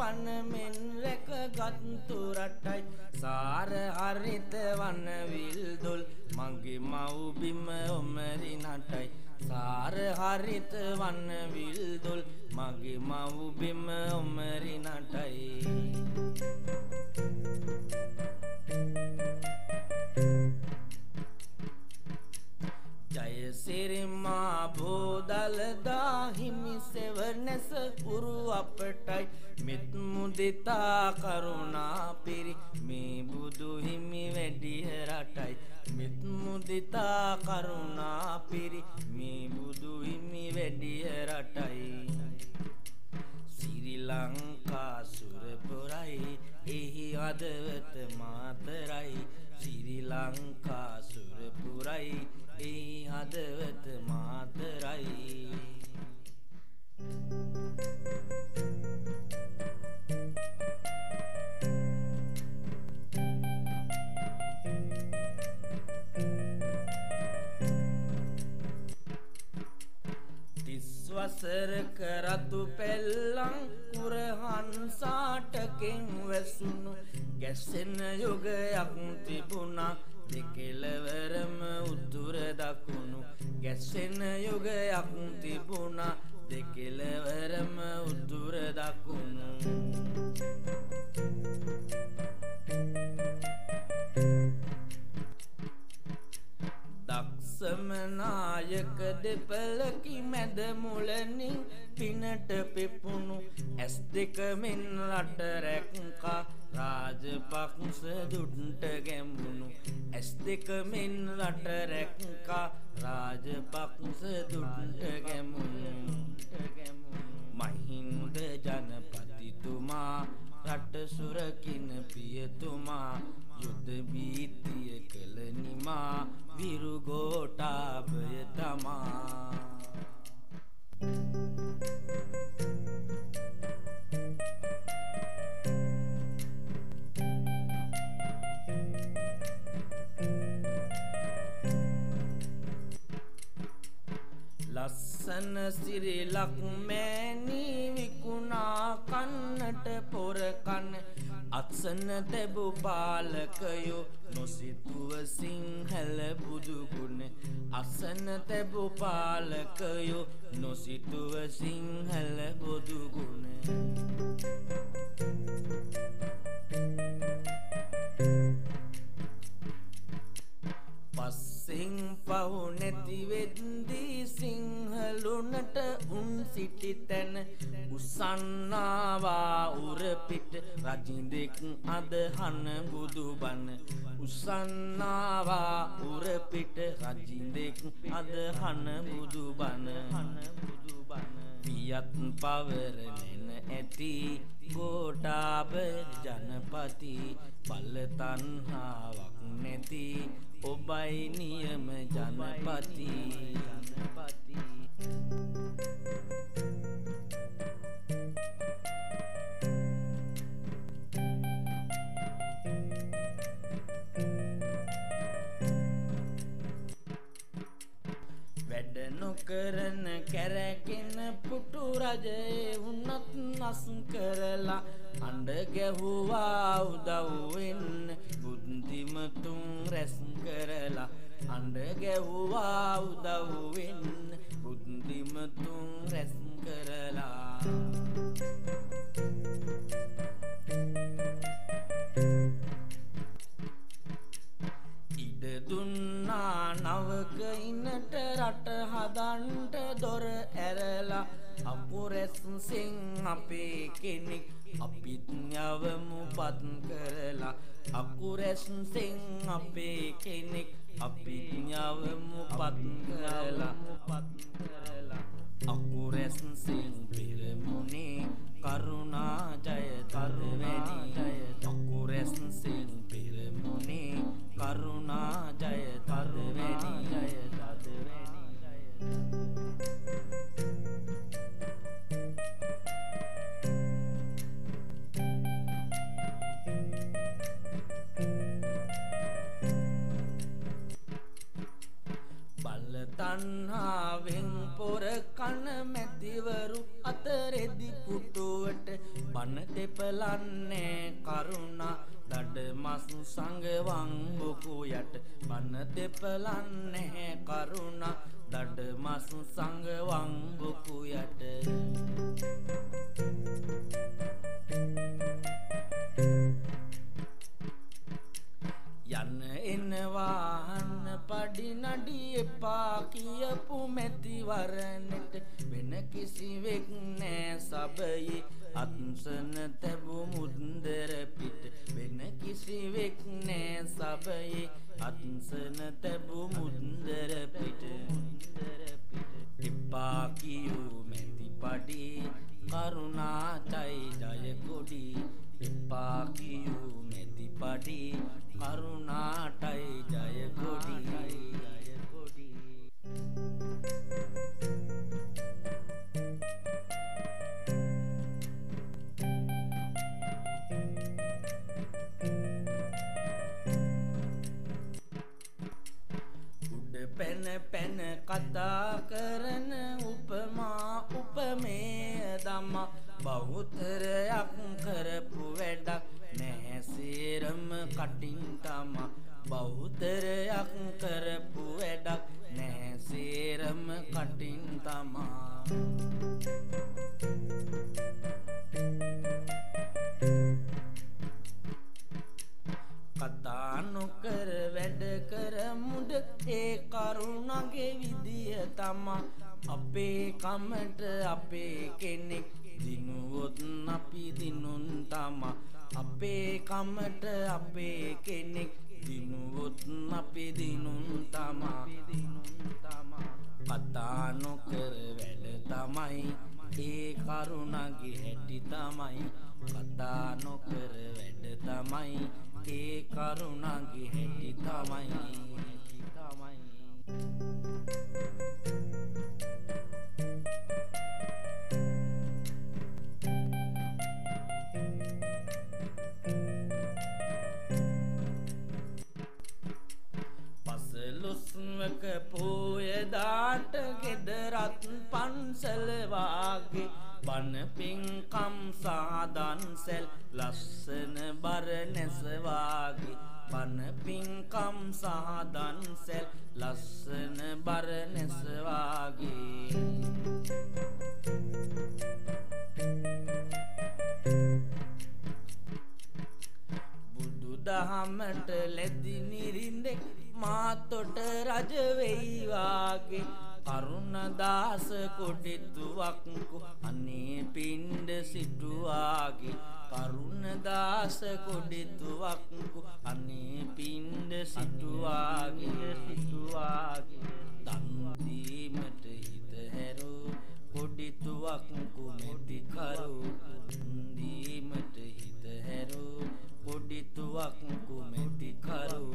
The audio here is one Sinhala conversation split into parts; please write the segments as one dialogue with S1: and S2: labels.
S1: පනමෙන් රැකගත්තු රටයි සාර හරිත වන විල්දොල් මගේ මව්බිම ඔමරි නටයි සාර හරිත වන විල්දොල් මගේ මව්බිම ඔමරි නටයි ජයසිරිමා බෝදලදා හිමි සෙවනැස උරු අපටයි මෙත් මුදිතා කරුණා පිරි මේ බුදු හිමි වැඩිය රටයි මෙත් මුදිතා කරුණා පිරි මේ බුදු හිමි වැඩිය රටයි ශ්‍රී ලංකා සුරපුරයි එහි හදවත මාතරයි ශ්‍රී ලංකා සුරපුරයි එහි හදවත මාතරයි වසරක රතු පෙල්ලං කුරහන්සාටකින් වැසුණු ගැස්සෙන යුගයක් තිබුණා දෙකෙලවරම උතුර දකුණු ගැස්සෙන යුගයක් තිබුණා දෙකෙලවරම උතුර දකුණු දක්ෂමනායක දෙපළකි මැද මුලනින් පිනට පිපුණු ඇස් දෙක මෙන් රට රැක්කා රාජපක්ෂ දුට්ට ගැඹුණු ඇස් දෙක මෙන් රට රැක්කා රාජපක්ෂ දුට්ට ගැඹුණු මහින්ද ජනපතිතුමා රට සුරකින පියතුමා යුද බීතිය කළ නිමා විරුගෝඨාභය තමා ලස්සන සිරිලක් මෑණී විකුණා කන්නට පොර කන අත්සන තැබු පාලකයෝ නොසිතුව සිංහල බුදුගුණ අසන තැබු පාලකයෝ නොසිතුව සිංහල බුදුගුණ පස්සෙන් පහු නැති වෙද්දී සිංහලුනට උන් සිටි තැන උසන්නාවා උරපිට රජින්දෙක් අදහන බුදුබණ උසන්නාවා උරපිට රජින්දෙක් අදහන බුදුබණ පියත් පවරලෙන ඇති ගෝඨාභය ජනපති බල තණ්හාවක් නැති ඔබයි නියම ජනපති වැඩ නොකරන කැරකෙන පුටු රජේ වුණත් නස් කරලා අඬ ගැහුවා උදව් වෙන්න බුද්ධිමතුන් රැස් කරලා අඬ ගැහුවා උදව් වෙන්න බුද්ධිමතුන් රැස් කරලා ඉඩ දුන්නා නවකයිනට රට හදන්ට දොර ඇරලා අපුරැස්සින් අපේ කෙනෙක් අපිත් යවමු පත් කරලා අකුරැස්සින් අපේ කෙනෙක් අපිත් යවමු පත් කරලා අකුරැස්සින් පෙරමුණේ කරුණා ජය තරවැණි අකුරැස්සින් පෙරමුණේ කරුණා ජය තරවැණි බල තණ්හා කරුණාවෙන් පොර කන මැතිවරු අතරෙදි පුටුවට බන තෙපලන්නේ කරුණා දඩ මස් සංගවන් බොකු යට බන තෙපලන්නේ කරුණා දඩ මස් සංගවන් බොකු යට යන්න එනවාහන්න පඩි නඩි එපා කියපු මැතිවරණට වෙන කිසිවෙක් නෑ සබයේ අත්සන තැබු මුද්දර පිට වෙන කිසිවෙක් නෑ සබයේ අත්සන තැබු මුද්දර පිට එපා කියූ මැති පඩි කරුණාටයි ජය කොඩි එපා කියූ මැති පඩි කරුණාටයි ජය කොඩි උඩ පැන පැන කතා කරන උපමා උපමේය දමා බහුතරයක් කරපු වැඩක් නැහැ සේරම කටින් තමා බහුතරයක් කරපු වැඩක් නැහැ සේරම කටින් තමා කතා නොකර වැඩ කර මුඩ ඒ කරුණගේ විදිය තමා අපේ කමට අපේ කෙනෙක් දිනුවොත් අපි දිනුන් තමා අපේ කමට අපේ කෙනෙක් දිනුවොත් අපි දිනුන් තමා කතා නොකර වැඩ තමයි ඒ කරුණගේ හැටි තමයි කතා නොකර වැඩ තමයි ඒ කරුණගේ හැටි තමයි පසළොස්වක පෝයදාට ගෙදරත් පන්සල වාගේ බණ පින්කම් සාදන්සැල් ලස්සන බරණැස වාගේ බණ පින්කම් සාදන්සැල් ලස්සන බරණැස වාගේ බුදුදහමට ලැදි නිරින්දෙක් මාතොට රජ වෙයි වාගේ කරුණදාස කොඩිතුවක්කු අනේ පින්ඩ සිටුවාගේ කරුණදාස කොඩිතුවක්කු අනේ පින්ඩ සිටුවාගේ දන්දීමට හිත හැරෝ කොඩිතුවක්කු මෙතිකරු දීමට හිත හැරෝ කොඩිතුවක්කු මෙතිකරු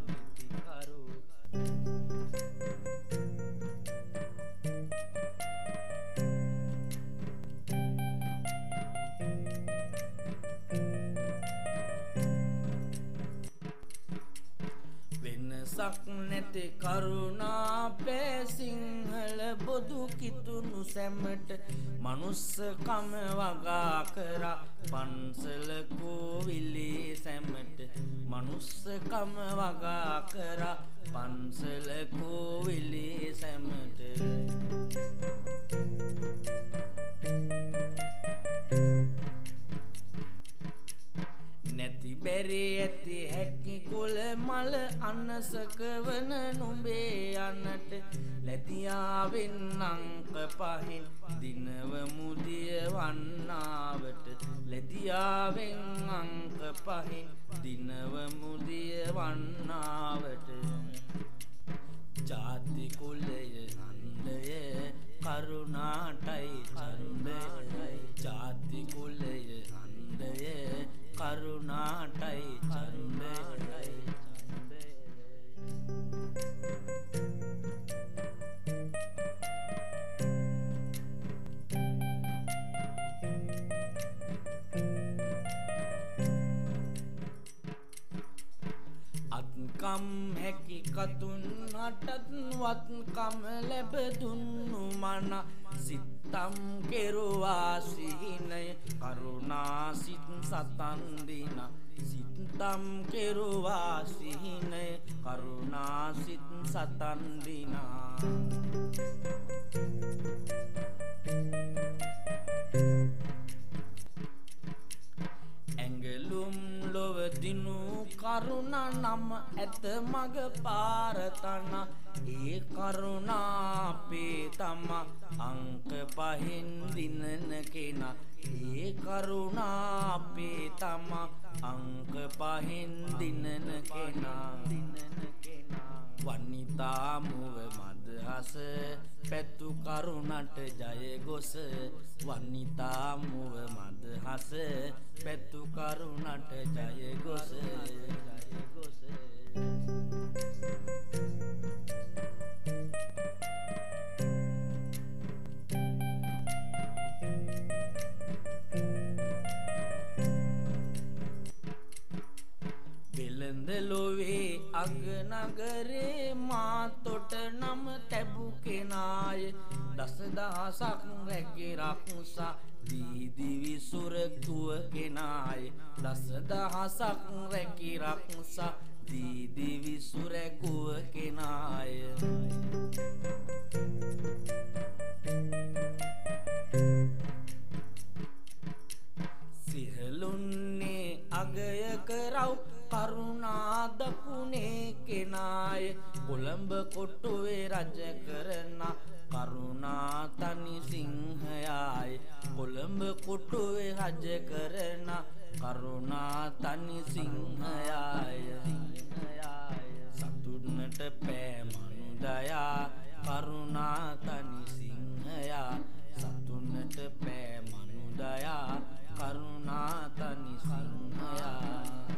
S1: වෙනසක් නැති කරුණා පෑ සිංහල බොදු කිතුුණු සැමට මනුස්සකම වගා කරා පන්සල කෝවිලේ සැමට මනුස්සකම වගා කරා පන්සල කෝවිලේ සැමට නැති බැරි ඇති හැකි කොළ මල අනසක වන නුඹේ යන්නට ලැතියාවෙන් අංක පහින් දිනව මුදිය වන්නාවට ලැතියාවෙන් අංක පහින් දිනව මුදිය වන්නාවට ජාති කුලය හන්දය කරුණාටයි ඡන්දය ජාති කුලය හන්දය කරුණාටයි ඡන්දය අත්කම් හැකි කතුන් අටත්වත් කම ලැබ දුන්නු මන සිත්තම් කෙරුවා සිහිනය කරුණා සිත් සතන් දින සිත්තම් කෙරුවා සිහිනය කරුණා සිත් සතන් දිනා ඇඟලුම් ලොව දිනු කරුණ නම ඇත මග පාරතන ඒ කරුණා අපේ තම අංක පහෙන් දිනන කෙනා ඒ කරුණා අපේ තම අංක පහෙන් දිනන කෙනා වනිතා මුව මදහස පැතු කරුණට ජය ගොස වනිතා මුව මදහස පැතු කරුණට ජය ගොස ලොවේ අගනගරේ මාතොට නම තැබු කෙනාය දසදහසක් රැකි රක්සා දීදිවි සුරකුව කෙනාය දසදහසක් රැකි රක්සා දීදිවි සුරකුව කෙනාය සිහලුන්නේ අගය කරව් කරුණා දකුණේ කෙනාය කොළඹ කොටුවේ රජ කරන කරුණා තනි සිංහයාය කොළඹ කොටුවේ රජ කරන කරුණා තනි සිංහයාය සතුන්නට පෑමනු දයා කරුණා තනි සිංහයා සතුන්නට පෑමනු දයා කරුණා තනි සිංහයා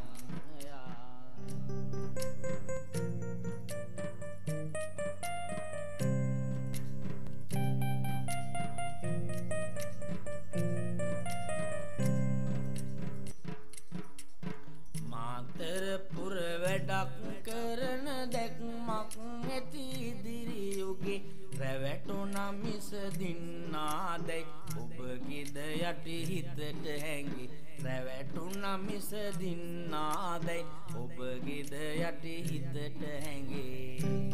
S1: මාතරපුර වැඩක් කරන දැක්මක් ඇති ඉදිරි යුගේ රැවටුණ මිස දින්නාදැයි ඔබගේද යටි හිතට හැඟි රැවටුණ මිස දින්නාදැයි ඔබගේද යටි හිතට හැඟේ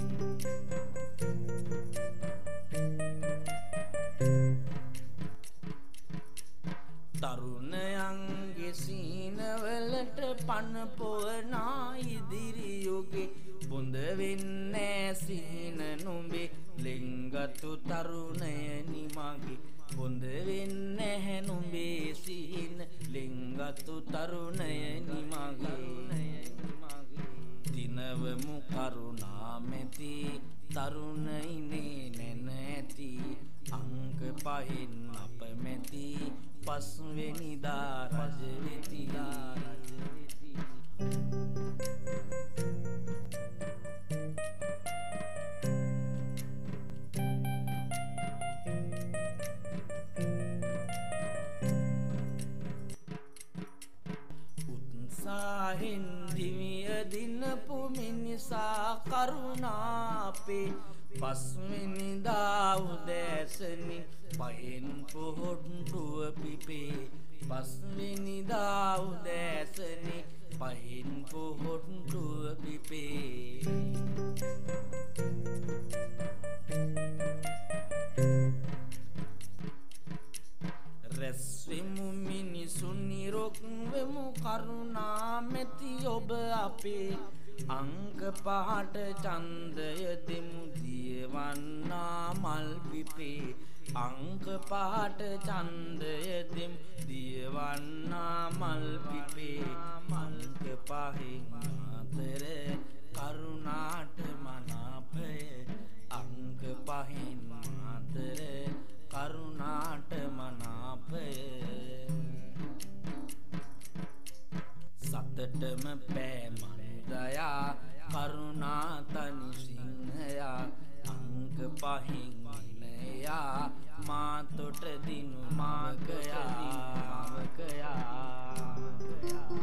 S1: තරුණයන්ගේ සීනවලට පණ පොවනා ඉදිරි යුගේ බොඳ වෙන්නේ සිහින නුඹේ ලිංගතු තරුණය නිමගේ බොඳ වෙන්නේ නුඹේ සිහින ලිංගතු තරුණය නිමගේ දිනවමු කරුණා මෙති තරුණයිනේ නැන ඇති අංක පහෙන් අප මෙති පස්වෙනිදා රජ වෙති උත්සාහෙන් දිවිය දිනපු මිනිසා කරුණාපේ පස්වෙනිදා උදෑසනි පහෙන් පොහොට්ටුව පිපේ පස්වෙනිදා උදෑසනි පහෙන් පොහොට්ටුව පිපේ රැස්වෙමු මිනිසුන් නිරොක්වෙමු කරුණා මෙති ඔබ අපේ අංක පහට ඡන්දය දෙමු දියවන්නා මල් පිපේ අංක පහට ඡන්දය දෙමු දියවන්නා මල් පිපේ අංක පහෙන් අතර කරුණාට මනාපය අංක පහෙන් අතර කරුණාට මනාපය සතටම පෑමන දයා කරුණා තනි සිංහයා අංක පහින් නයා මාතොට දිනු මාකයා